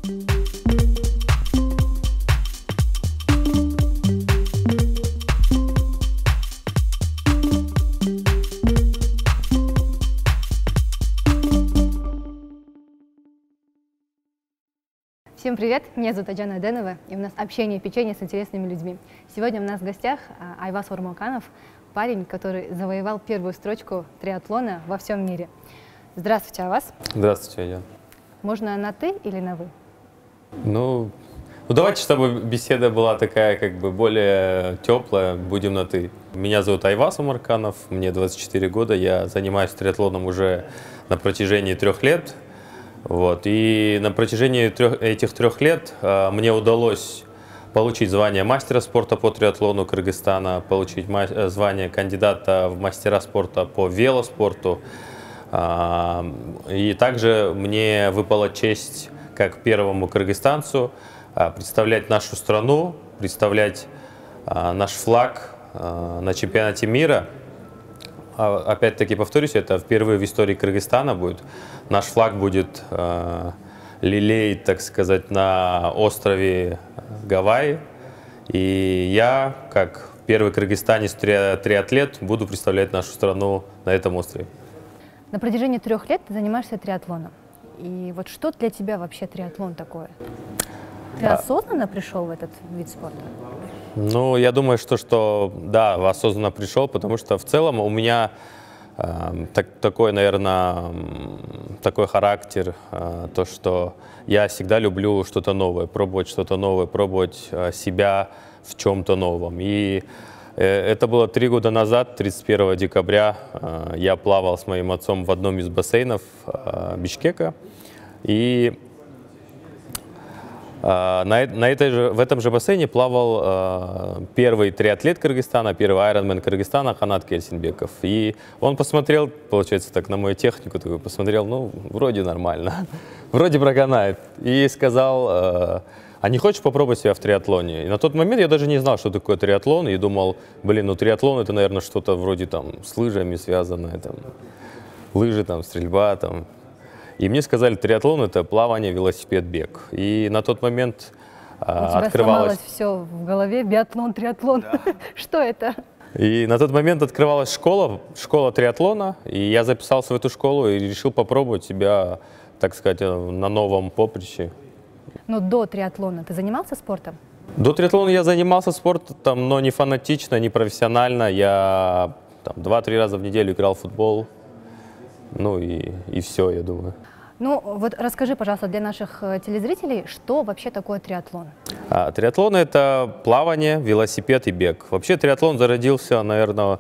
Всем привет, меня зовут Аджана Аденова, и у нас общение печенье с интересными людьми. Сегодня у нас в гостях Айваз Урмаканов, парень, который завоевал первую строчку триатлона во всем мире. Здравствуйте, Айваз. Здравствуйте, Аджан. Можно на «ты» или на «вы»? Ну, давайте, чтобы беседа была такая, как бы, более теплая, будем на «ты». Меня зовут Айваз Умарканов, мне 24 года, я занимаюсь триатлоном уже на протяжении 3 лет. Вот. И на протяжении этих 3 лет мне удалось получить звание мастера спорта по триатлону Кыргызстана, получить звание кандидата в мастера спорта по велоспорту. И также мне выпала честь, как первому кыргызстанцу, представлять нашу страну, представлять наш флаг на чемпионате мира. Опять-таки повторюсь, это впервые в истории Кыргызстана будет. Наш флаг будет лелеять, так сказать, на острове Гавайи. И я, как первый кыргызстанец триатлет, буду представлять нашу страну на этом острове. На протяжении 3 лет ты занимаешься триатлоном. И вот что для тебя вообще триатлон такое? Ты осознанно пришел в этот вид спорта? Ну, я думаю, что да, осознанно пришел, потому что в целом у меня такой, наверное, такой характер, то, что я всегда люблю что-то новое, пробовать себя в чем-то новом. И это было 3 года назад, 31 декабря, я плавал с моим отцом в одном из бассейнов Бишкека. И в этом же бассейне плавал первый триатлет Кыргызстана, первый айронмен Кыргызстана Ханат Кельсинбеков. И он посмотрел, получается, так на мою технику, такой, посмотрел, ну, вроде нормально, вроде прогонает. И сказал, а не хочешь попробовать себя в триатлоне? И на тот момент я даже не знал, что такое триатлон, и думал, блин, ну триатлон это, наверное, что-то вроде там с лыжами связанное, там, лыжи, там, стрельба, там. И мне сказали, триатлон – это плавание, велосипед, бег. И на тот момент открывалось... сломалось все в голове, биатлон, триатлон. Да. Что это? И на тот момент открывалась школа триатлона, и я записался в эту школу и решил попробовать себя, так сказать, на новом поприще. Но до триатлона ты занимался спортом? До триатлона я занимался спортом, но не фанатично, не профессионально. Я 2-3 раза в неделю играл в футбол. Ну и все, я думаю. Ну вот расскажи, пожалуйста, для наших телезрителей, что вообще такое триатлон? Триатлон – это плавание, велосипед и бег. Вообще триатлон зародился, наверное,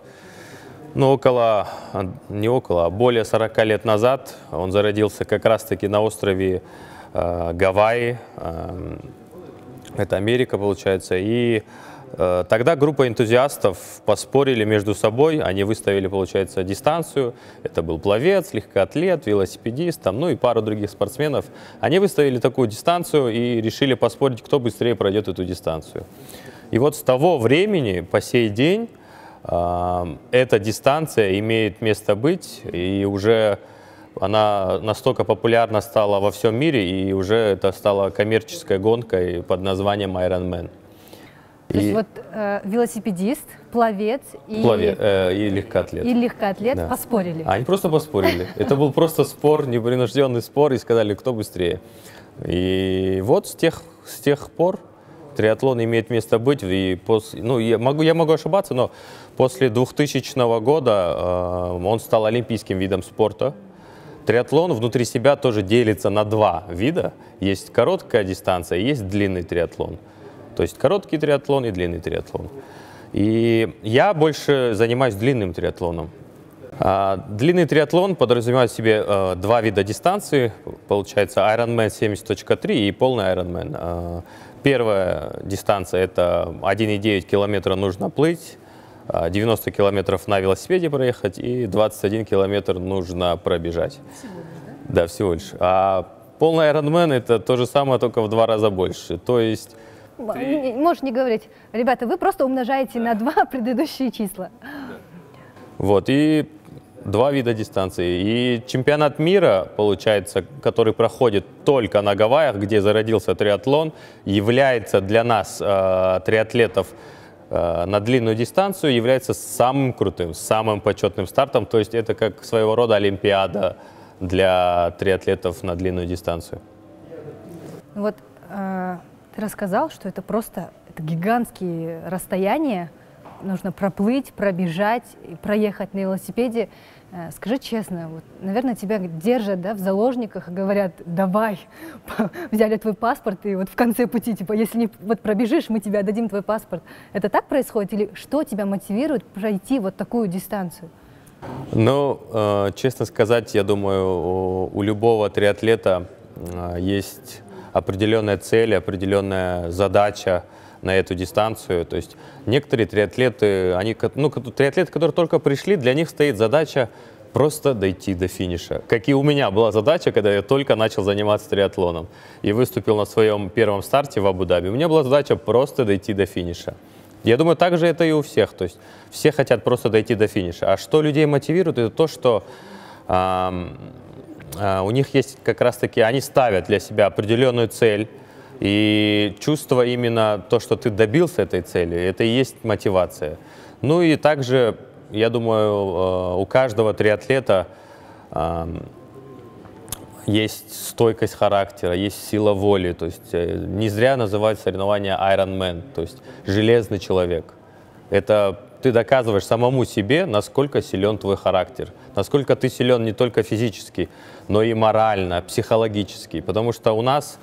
более 40 лет назад. Он зародился как раз-таки на острове Гавайи, это Америка, получается. И тогда группа энтузиастов поспорили между собой, они выставили, получается, дистанцию. Это был пловец, легкоатлет, велосипедист, ну и пару других спортсменов. Они выставили такую дистанцию и решили поспорить, кто быстрее пройдет эту дистанцию. И вот с того времени по сей день эта дистанция имеет место быть, и уже она настолько популярна стала во всем мире, и уже это стала коммерческой гонкой под названием Ironman. То есть вот велосипедист, пловец и легкоатлет. И легкоатлет, да, поспорили. Они просто поспорили. Это был просто спор, непринужденный спор, и сказали, кто быстрее. И вот с тех пор триатлон имеет место быть. И я могу ошибаться, но после 2000 года он стал олимпийским видом спорта. Триатлон внутри себя тоже делится на 2 вида. Есть короткая дистанция, есть длинный триатлон. То есть короткий триатлон и длинный триатлон. И я больше занимаюсь длинным триатлоном. Длинный триатлон подразумевает в себе 2 вида дистанции. Получается Ironman 70.3 и полный Ironman. Первая дистанция – это 1,9 километра нужно плыть, 90 километров на велосипеде проехать и 21 километр нужно пробежать. Всего лишь, да? Да, всего лишь. А полный Ironman – это то же самое, только в 2 раза больше. То есть можешь не говорить. Ребята, вы просто умножаете на 2 предыдущие числа. Вот, и два вида дистанции. И чемпионат мира, получается, который проходит только на Гавайях, где зародился триатлон, является для нас, триатлетов, на длинную дистанцию, является самым крутым, самым почетным стартом. То есть это как своего рода олимпиада для триатлетов на длинную дистанцию. Вот ты рассказал, что это просто гигантские расстояния, нужно проплыть, пробежать, проехать на велосипеде. Скажи честно, вот, наверное, тебя держат, да, в заложниках и говорят: давай, взяли твой паспорт, и вот в конце пути, типа, если не вот пробежишь, мы тебе отдадим твой паспорт. Это так происходит? Или что тебя мотивирует пройти вот такую дистанцию? Ну, честно сказать, я думаю, у любого триатлета есть определенная цель, определенная задача на эту дистанцию. То есть некоторые триатлеты, триатлеты, которые только пришли, для них стоит задача просто дойти до финиша. Как и у меня была задача, когда я только начал заниматься триатлоном и выступил на своем первом старте в Абу-Даби. У меня была задача просто дойти до финиша. Я думаю, так же это и у всех. То есть все хотят просто дойти до финиша. А что людей мотивирует, это то, что у них есть как раз-таки, они ставят для себя определенную цель, и чувство именно то, что ты добился этой цели, это и есть мотивация. Ну и также, я думаю, у каждого триатлета есть стойкость характера, есть сила воли. То есть не зря называют соревнования Ironman, то есть железный человек. Это ты доказываешь самому себе, насколько силен твой характер, насколько ты силен не только физически, но и морально, психологически. Потому что у нас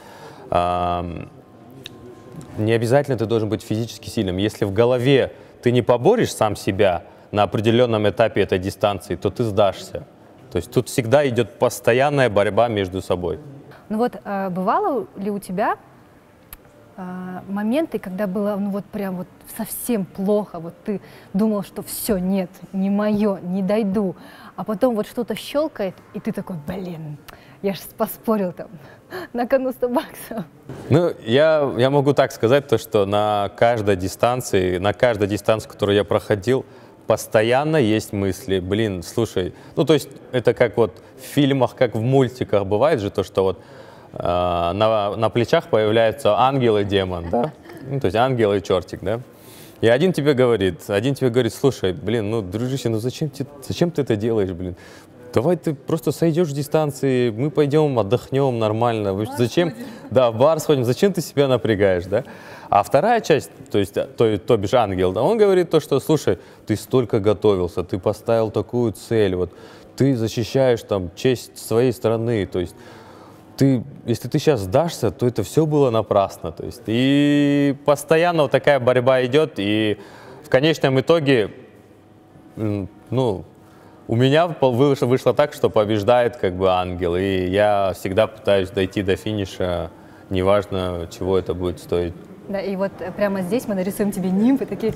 не обязательно ты должен быть физически сильным. Если в голове ты не поборешь сам себя на определенном этапе этой дистанции, то ты сдашься. То есть тут всегда идет постоянная борьба между собой. Ну вот бывало ли у тебя моменты, когда было ну вот прям вот совсем плохо, вот ты думал, что все, нет, не мое, не дойду, а потом вот что-то щелкает, и ты такой: блин, я же поспорил там, на кону 100 баксов. Ну, я могу так сказать, то, что на каждой дистанции, которую я проходил, постоянно есть мысли: блин, слушай, ну то есть это как вот в фильмах, как в мультиках бывает же то, что вот на плечах появляются ангел и демон, да? Ну, то есть ангел и чертик, да? И один тебе говорит, слушай, блин, ну, дружище, ну зачем ты это делаешь, блин? Давай ты просто сойдешь с дистанции, мы пойдем отдохнем нормально. Зачем? Да, в бар сходим, зачем ты себя напрягаешь, да? А вторая часть, то есть то бишь ангел, он говорит то, что, слушай, ты столько готовился, ты поставил такую цель, вот, ты защищаешь там честь своей страны, то есть если ты сейчас сдашься, то это все было напрасно. То есть, и постоянно вот такая борьба идет, и в конечном итоге, ну, у меня вышло так, что побеждает как бы ангел, и я всегда пытаюсь дойти до финиша, неважно, чего это будет стоить. Да, и вот прямо здесь мы нарисуем тебе нимбы, такие,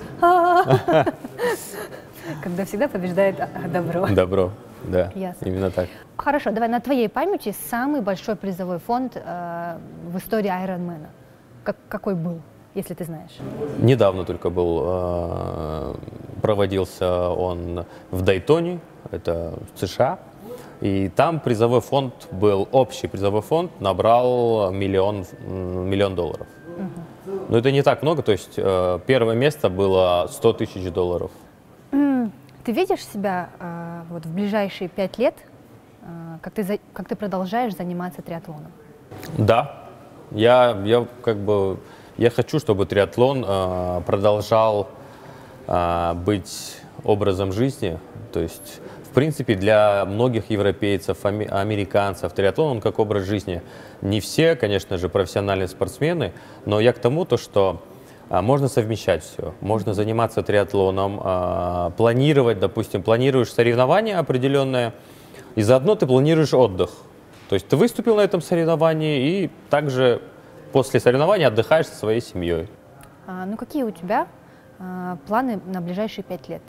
когда всегда побеждает добро. Добро, да, Ясно. Именно так. Хорошо, давай на твоей памяти самый большой призовой фонд в истории Ironman. Какой был, если ты знаешь? Недавно только был, проводился он в Дайтоне, это в США, и там призовой фонд был, общий призовой фонд набрал $1 миллион. Но это не так много, то есть первое место было $100 000. Ты видишь себя вот в ближайшие 5 лет, как ты продолжаешь заниматься триатлоном? Да, я хочу, чтобы триатлон продолжал быть образом жизни. То есть, в принципе, для многих европейцев, американцев триатлон он как образ жизни. Не все, конечно же, профессиональные спортсмены, но я к тому, что можно совмещать все. Можно заниматься триатлоном, планировать, допустим, планируешь соревнования определенные, и заодно ты планируешь отдых. То есть ты выступил на этом соревновании и также после соревнования отдыхаешь со своей семьей. Ну какие у тебя планы на ближайшие 5 лет?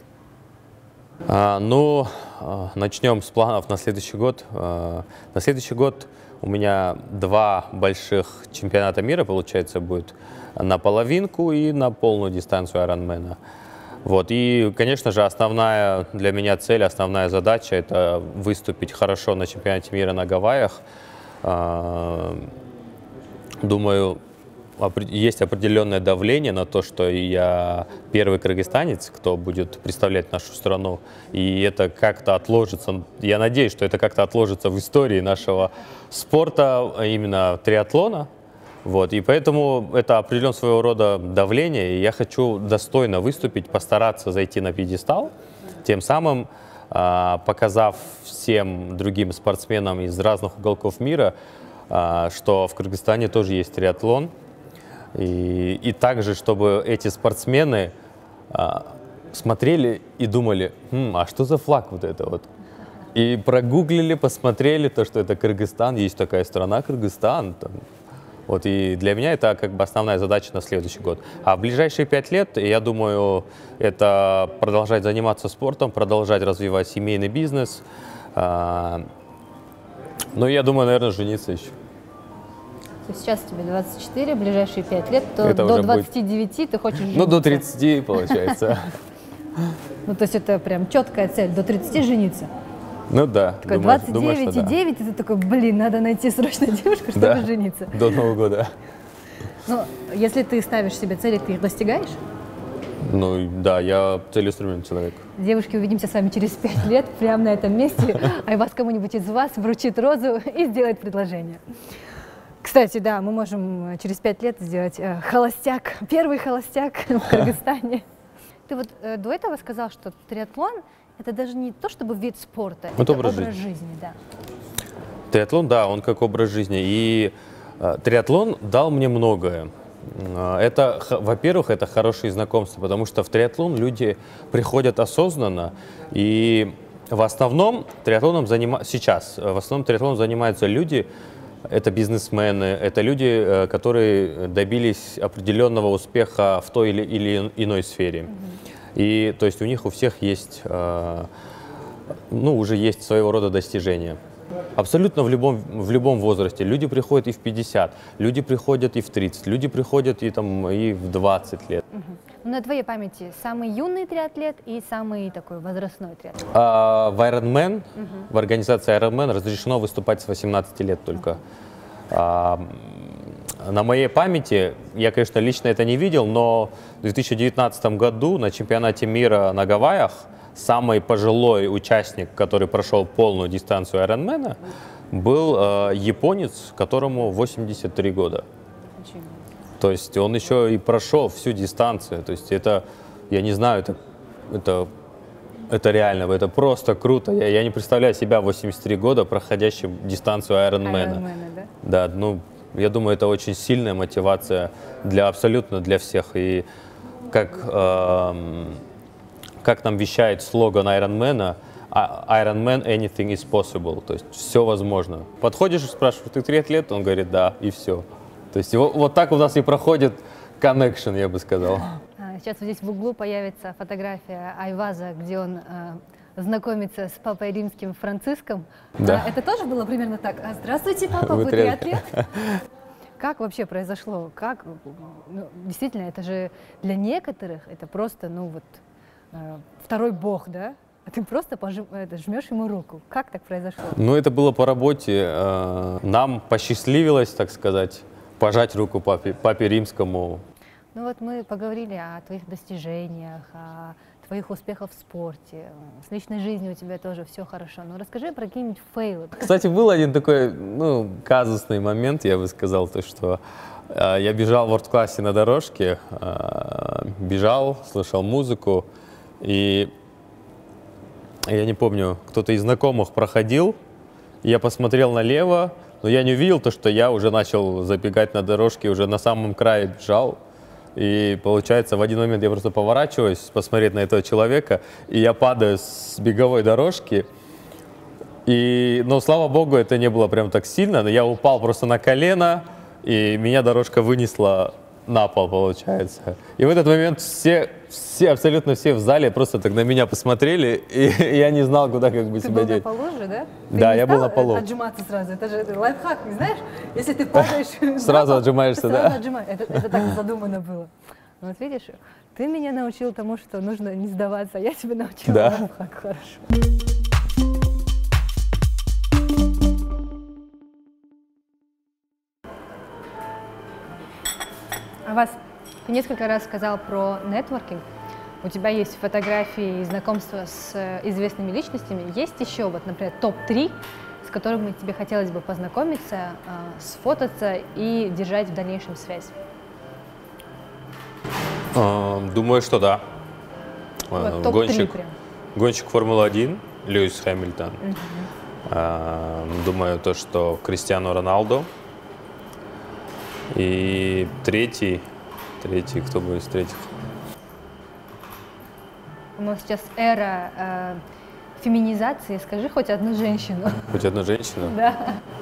Начнем с планов на следующий год. На следующий год у меня 2 больших чемпионата мира, получается, будет на половинку и на полную дистанцию Ironman. Вот. И, конечно же, основная для меня цель, основная задача — это выступить хорошо на чемпионате мира на Гавайях. Думаю, есть определенное давление на то, что я первый кыргызстанец, кто будет представлять нашу страну, и это как-то отложится, я надеюсь, что это как-то отложится в истории нашего спорта, именно триатлона. Вот, и поэтому это определен своего рода давление, и я хочу достойно выступить, постараться зайти на пьедестал, тем самым показав всем другим спортсменам из разных уголков мира, что в Кыргызстане тоже есть триатлон, и также, чтобы эти спортсмены смотрели и думали, а что за флаг вот это вот? И прогуглили, посмотрели то, что это Кыргызстан, есть такая страна Кыргызстан. Там. Вот, и для меня это как бы основная задача на следующий год. А в ближайшие 5 лет, я думаю, это продолжать заниматься спортом, продолжать развивать семейный бизнес. Ну, я думаю, наверное, жениться еще. То есть сейчас тебе 24, ближайшие 5 лет, то это до 29 будет... ты хочешь жениться? Ну, до 30, получается. Ну, то есть это прям четкая цель, до 30 жениться. Ну да. Такой 29 и 9, и ты такой, блин, надо найти срочно девушку, чтобы жениться. До Нового года. Ну, если ты ставишь себе цели, ты их достигаешь? Ну да, я целеустремленный человек. Девушки, увидимся с вами через 5 лет, прямо на этом месте, а вас кому-нибудь из вас вручит розу и сделает предложение. Кстати, да, мы можем через 5 лет сделать холостяк, первый холостяк в Кыргызстане. Ты вот до этого сказал, что триатлон — это даже не то чтобы вид спорта, это образ жизни, да. Триатлон, да, он как образ жизни. И триатлон дал мне многое. Это, во-первых, это хорошие знакомства, потому что в триатлон люди приходят осознанно, и в основном триатлоном занимаются люди, это бизнесмены, это люди, которые добились определенного успеха в той или иной сфере. И то есть у них у всех есть, ну, уже есть своего рода достижения. Абсолютно в любом возрасте. Люди приходят и в 50, люди приходят и в 30, люди приходят и в 20 лет. На твоей памяти самый юный триатлет и самый такой возрастной триатлет? В Ironman, в организации Ironman разрешено выступать с 18 лет только. На моей памяти, я, конечно, лично это не видел, но в 2019 году на чемпионате мира на Гавайях самый пожилой участник, который прошел полную дистанцию Ironman, был японец, которому 83 года. То есть он еще и прошел всю дистанцию. То есть это, я не знаю, это реально, это просто круто. Я не представляю себя 83 года проходящим дистанцию Ironman. Да, ну, я думаю, это очень сильная мотивация абсолютно для всех. И как нам вещает слоган Ironman, Ironman anything is possible, то есть все возможно. Подходишь и спрашиваешь, ты триатлет? Он говорит, да, и все. То есть вот так у нас и проходит connection, я бы сказал. Сейчас вот здесь в углу появится фотография Айваза, где он знакомится с папой римским Франциском. Да. Это тоже было примерно так? Здравствуйте, папа, вы триатлет? Как вообще произошло? Как? Ну, действительно, это же для некоторых это просто, ну вот, второй бог, да? А ты просто жмешь ему руку. Как так произошло? Ну, это было по работе. Нам посчастливилось, так сказать, пожать руку папе римскому. Ну вот мы поговорили о твоих достижениях, о твоих успехах в спорте. С личной жизнью у тебя тоже все хорошо. Но расскажи про какие-нибудь фейлы. Кстати, был один такой, ну, казусный момент, я бы сказал, то, что я бежал в ворд-классе на дорожке, бежал, слышал музыку, и я не помню, кто-то из знакомых проходил, я посмотрел налево, но я не увидел то, что я уже начал забегать на дорожке, уже на самом крае бежал. И получается, в один момент я просто поворачиваюсь, посмотреть на этого человека, и я падаю с беговой дорожки. Но, слава богу, это не было прям так сильно, но я упал просто на колено, и меня дорожка вынесла на пол, получается. И в этот момент абсолютно все в зале просто так на меня посмотрели, и я не знал, куда как бы себя деть. Ты был на полу же, да? Да, я был на полу. Отжиматься сразу, это же лайфхак, не знаешь? Если ты падаешь, сразу отжимаешься, да? Это так задумано было. Вот видишь, ты меня научил тому, что нужно не сдаваться, а я тебя научила. Да. Как хорошо. А вас, ты несколько раз сказал про нетворкинг. У тебя есть фотографии и знакомства с известными личностями. Есть еще, вот, например, топ-3, с которыми тебе хотелось бы познакомиться, сфотаться и держать в дальнейшем связь? Думаю, что да. Вот, топ-3 прям. Гонщик Формулы-1 Льюис Хэмилтон. Думаю, то, что Криштиану Роналду. И третий, кто будет из третьих? У нас сейчас эра феминизации. Скажи хоть одну женщину. Хоть одну женщину? Да.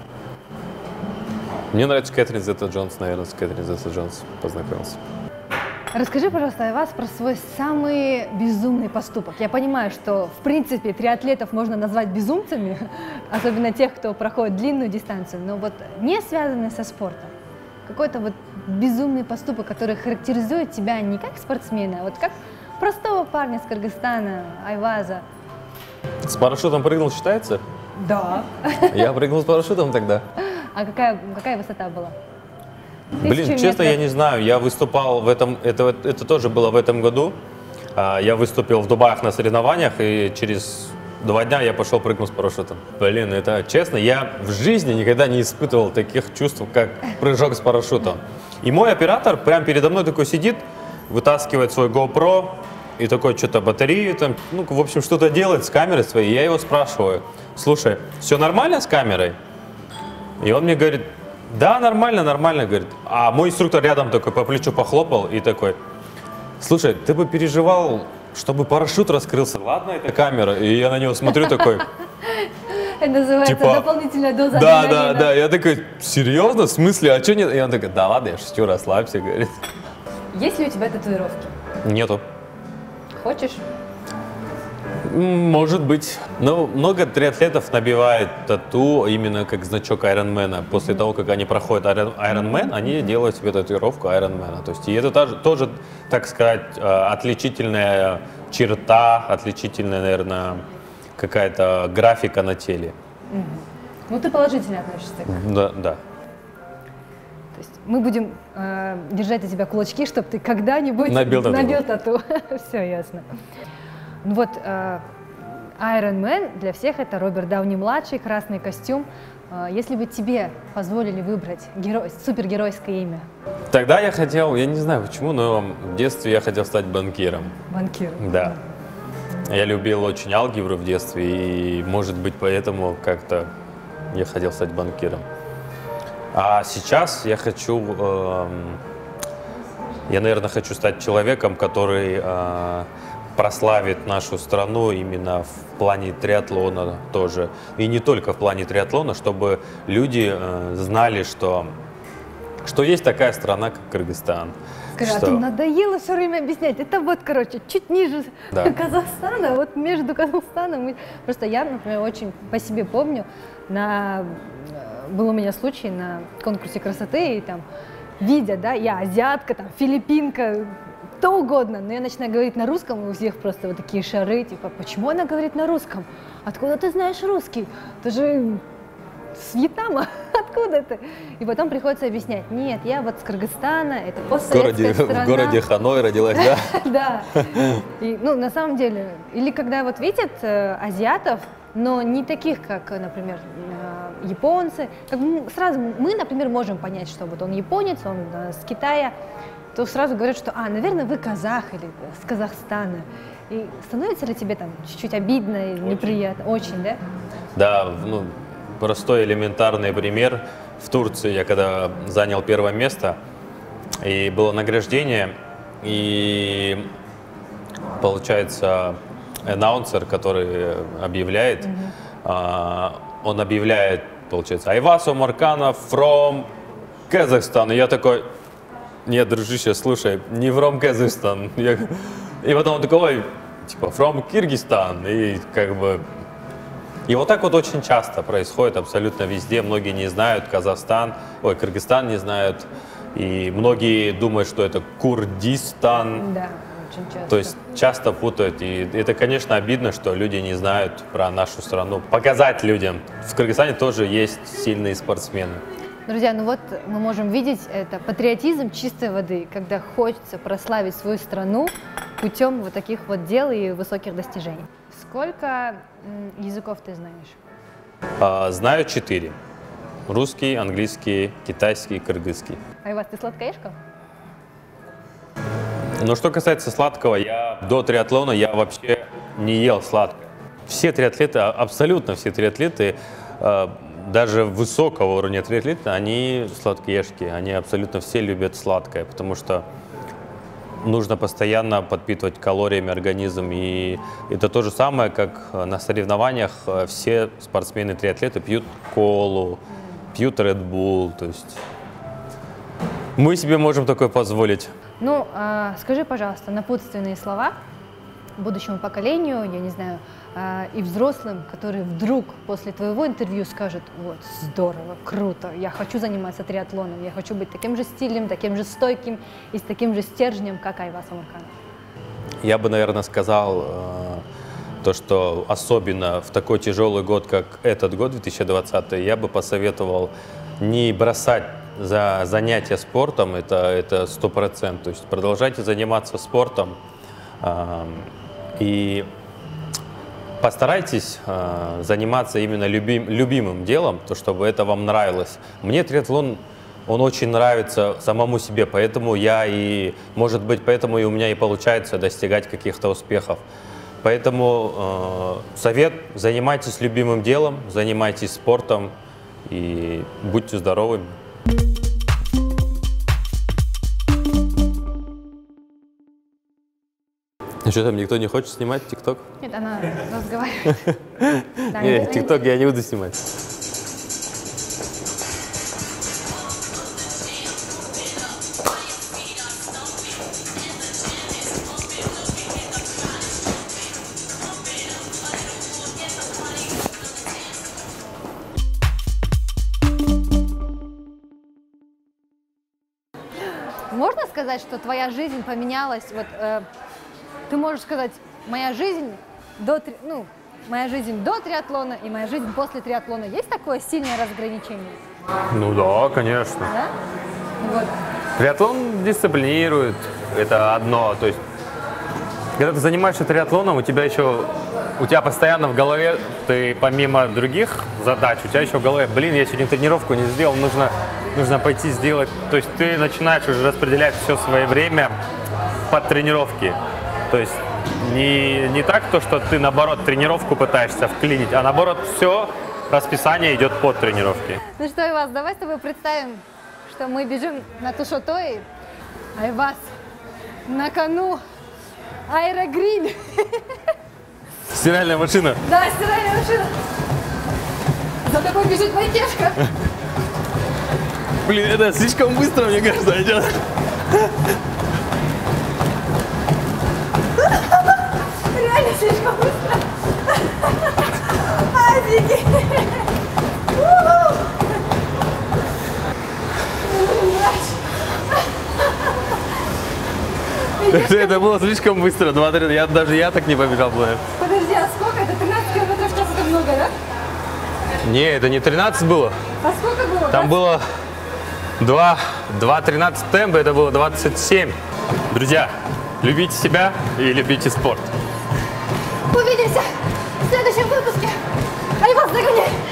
Мне нравится Кэтрин Зета-Джонс, наверное, с Кэтрин Зета-Джонс познакомился. Расскажи, пожалуйста, о вас, про свой самый безумный поступок. Я понимаю, что, в принципе, триатлетов можно назвать безумцами, особенно тех, кто проходит длинную дистанцию, но вот не связанный со спортом. Какой-то вот безумный поступок, который характеризует тебя не как спортсмена, а вот как простого парня с Кыргызстана, Айваза. С парашютом прыгнул, считается? Да. Я прыгнул с парашютом тогда. А какая высота была? Блин, честно, я не знаю. Я выступал в этом, это тоже было в этом году. Я выступил в Дубаях на соревнованиях, и через 2 дня я пошел прыгнуть с парашютом. Блин, это честно, я в жизни никогда не испытывал таких чувств, как прыжок с парашютом. И мой оператор прямо передо мной такой сидит, вытаскивает свой GoPro и такой что-то батарею там, ну, в общем, что-то делает с камерой своей. И я его спрашиваю: слушай, все нормально с камерой? И он мне говорит: да, нормально, говорит. А мой инструктор рядом такой по плечу похлопал и такой: слушай, ты бы переживал, чтобы парашют раскрылся. Ладно, это камера. И я на него смотрю такой. Это называется типа, дополнительная доза адреналина. Да. Я такой: серьезно? В смысле? А что нет? И он такой: да ладно, я шучу, расслабься, говорит. Есть ли у тебя татуировки? Нету. Хочешь? Может быть. Но много триатлетов набивает тату именно как значок Айронмена. После того, как они проходят Айронмен, они делают себе татуировку Айронмена. То есть, и это тоже, так сказать, отличительная черта, отличительная, наверное, какая-то графика на теле. Ну, ты положительно относишься к этому. Да. То есть мы будем держать за тебя кулачки, чтобы ты когда-нибудь набил тату. Все ясно. Ну вот, Iron Man для всех это Роберт Дауни-младший, красный костюм. Если бы тебе позволили выбрать супергеройское имя? Тогда я хотел, я не знаю почему, но в детстве я хотел стать банкиром. Банкиром? Да. Я любил очень алгебру в детстве, и, может быть, поэтому как-то я хотел стать банкиром. А сейчас я наверное, хочу стать человеком, который прославит нашу страну именно в плане триатлона тоже. И не только в плане триатлона, чтобы люди знали, что есть такая страна, как Кыргызстан. Скажи, а ты надоело все время объяснять. Это вот, короче, чуть ниже Казахстана, вот между Казахстаном. Просто я, например, очень по себе помню, был у меня случай на конкурсе красоты, и там, видя, да, я азиатка, там, филиппинка, что угодно, но я начинаю говорить на русском, и у всех просто вот такие шары, типа, почему она говорит на русском? Откуда ты знаешь русский? Ты же с Вьетнама, откуда ты? И потом приходится объяснять: нет, я вот с Кыргызстана, это постсоветская страна. В городе Ханой родилась, да? Да. Ну, на самом деле, или когда вот видят азиатов, но не таких, как, например, японцы, сразу мы, например, можем понять, что вот он японец, он с Китая, то сразу говорят, что, наверное, вы казах или с Казахстана. И становится ли тебе там чуть-чуть обидно и неприятно? Очень, да? Да, ну, простой элементарный пример. В Турции я когда занял 1 место, и было награждение, и получается аннаунсер, который объявляет, он объявляет, получается, Айваз Омарканов from Казахстан. И я такой: нет, дружище, слушай, не from Казахстан. И потом он такой, типа, from Кыргызстан. И как бы... И вот так вот очень часто происходит абсолютно везде. Многие не знают Кыргызстан не знают. И многие думают, что это Курдистан. Да, очень часто. То есть часто путают. И это, конечно, обидно, что люди не знают про нашу страну. Показать людям. В Кыргызстане тоже есть сильные спортсмены. Друзья, ну вот мы можем видеть это патриотизм чистой воды, когда хочется прославить свою страну путем вот таких вот дел и высоких достижений. Сколько языков ты знаешь? Знаю 4. Русский, английский, китайский, кыргызский. Айваз, ты сладкоежка? Но что касается сладкого, до триатлона я вообще не ел сладкое. Все триатлеты, абсолютно все триатлеты, даже высокого уровня триатлета, они сладкоежки. Они абсолютно все любят сладкое, потому что нужно постоянно подпитывать калориями организм. И это то же самое, как на соревнованиях все спортсмены-триатлеты пьют колу, пьют Red Bull. То есть мы себе можем такое позволить. Ну, скажи, пожалуйста, напутственные слова будущему поколению, я не знаю, и взрослым, которые вдруг после твоего интервью скажут: вот, здорово, круто, я хочу заниматься триатлоном, я хочу быть таким же стильным, таким же стойким и с таким же стержнем, как Айваз Омурканов. Я бы, наверное, сказал то, что особенно в такой тяжелый год, как этот год, 2020, я бы посоветовал не бросать за занятия спортом, это 100%. То есть продолжайте заниматься спортом и постарайтесь заниматься именно любимым делом, то, чтобы это вам нравилось. Мне триатлон, он очень нравится самому себе, поэтому может быть, поэтому и у меня и получается достигать каких-то успехов. Поэтому совет: занимайтесь любимым делом, занимайтесь спортом и будьте здоровыми. Что там, никто не хочет снимать ТикТок? Нет, она разговаривает. Нет, ТикТок я не буду снимать. Можно сказать, что твоя жизнь поменялась? Вот, ты можешь сказать: моя жизнь до триатлона и моя жизнь после триатлона. Есть такое сильное разграничение? Ну да, конечно. Да? Вот. Триатлон дисциплинирует, это одно. То есть, когда ты занимаешься триатлоном, у тебя постоянно в голове, ты помимо других задач, у тебя еще в голове: блин, я сегодня тренировку не сделал, нужно пойти сделать. То есть ты начинаешь уже распределять все свое время под тренировки. То есть не так, что ты наоборот тренировку пытаешься вклинить, а наоборот все расписание идет под тренировки. Ну что, Айваз, давай с тобой представим, что мы бежим на Тушотои. Айваз, на кону аэрогриль. Стиральная машина. Да, стиральная машина. За тобой бежит Вайтешка. Блин, это слишком быстро, мне кажется, идет. Реально слишком быстро. Офигеть. Это было слишком быстро, даже я так не побежал бы. Подожди, а сколько? Это 13 километров в час, это много, да? Не, это не 13 было. А сколько было? Там было 2:13 темпа, это было 27. Друзья, любите себя и любите спорт. Увидимся в следующем выпуске. Айваз, догоняй!